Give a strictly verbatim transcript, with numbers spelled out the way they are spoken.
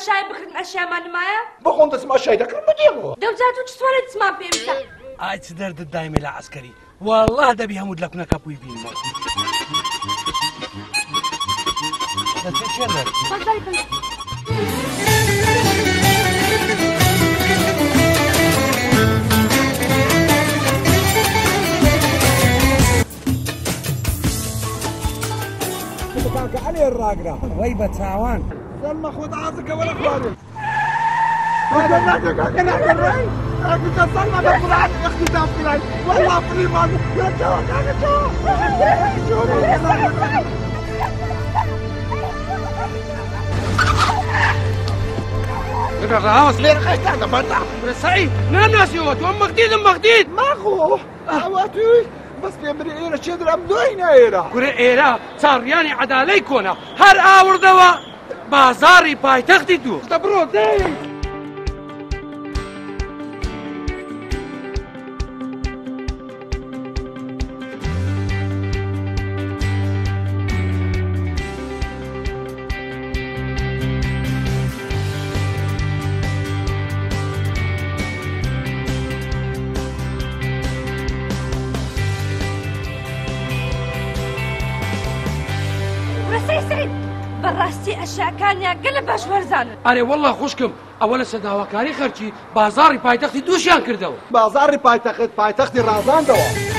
شای بکردن ئەشیامان نمایە بخۆم دەسما شای دەکەم بەدێمەوە دەوجات و چ سوارە دچمان پێویستە ئای چ دەردت دایمێ لە عەسکەری والله دەبی هەمووت لە کونە کەپووی بینمەوە دەچێت چێ دەر كاكا علي الراقرة وەی بە چاوان سلمى خذ عازك ولا خوارج هذا ناقة كاكا ناقة الرأي كنت سلمى بقول عنك اختي تافكي والله فريمان يا جو كاكا جو لك الرهاوس ليه رخيت هذا برضه سعيد ناناسي وقت وام مخديد ام مخديد ما خو اواتوي بس بيمري ايرا شدر ام دوينا ايرا كوري ايرا صارياني عدالي كونا هر آوردوا بازاري بايتختی دو دبرو دي بەڕاستی ئەشیاکانیان گەلە باش وەرزانن ئەرێ وەڵڵا خوشکم ئەوە لە سەداواکاری خەرکی بازاڕی پایتەختی دووشیان کردەوە بازاری پایتەخت پایتەختی ڕازاندەوە